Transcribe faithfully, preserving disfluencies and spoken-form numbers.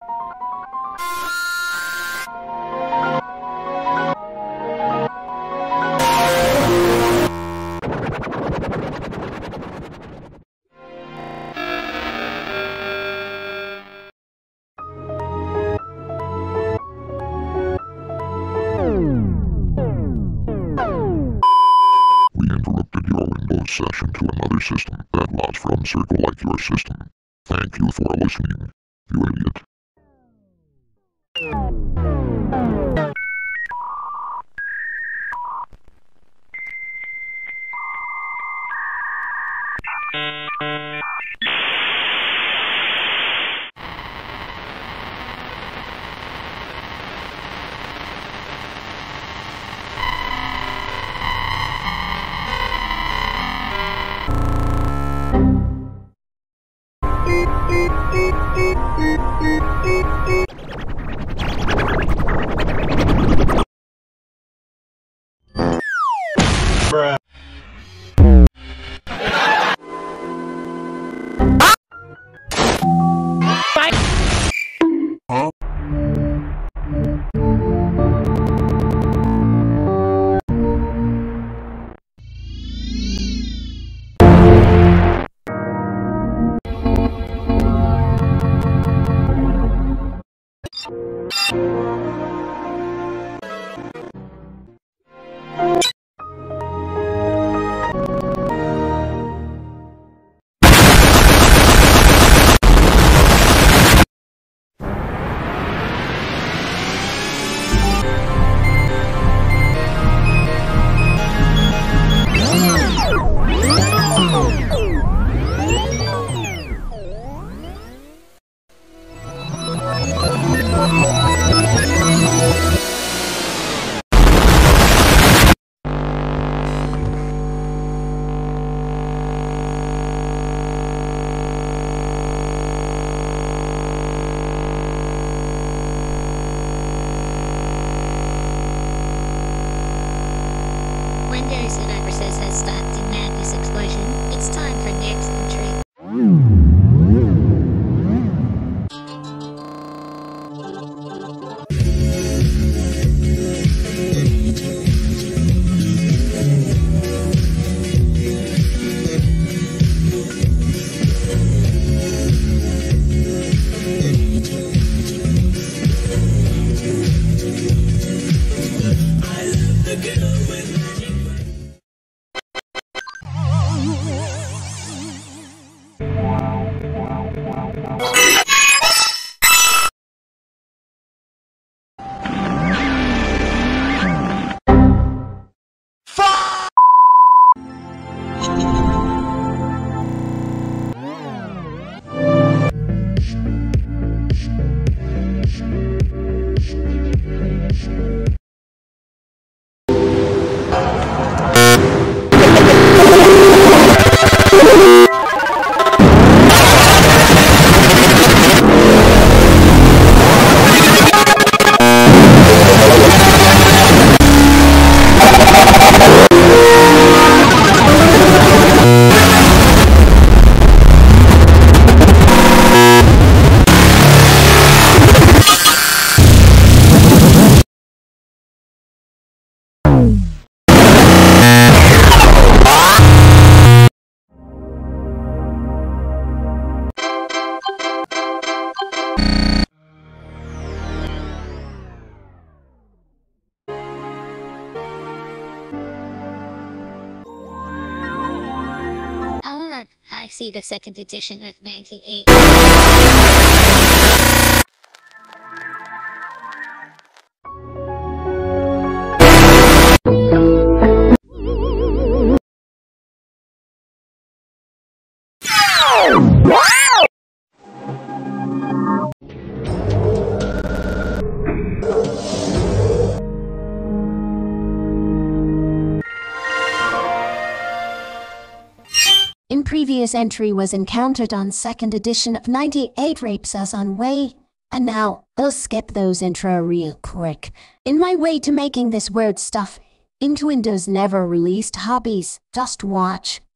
Session to another system that logs from circle like your system. Thank you for listening, you idiot. Bruh. Huh? When there is an process has stopped to man this explosion, it's time for next entry. I see the second edition of ninety-eight. In previous entry was encountered on second edition of ninety-eight rapes us on way, and now I'll skip those intro real quick. In my way to making this weird stuff into Windows never released hobbies, just watch.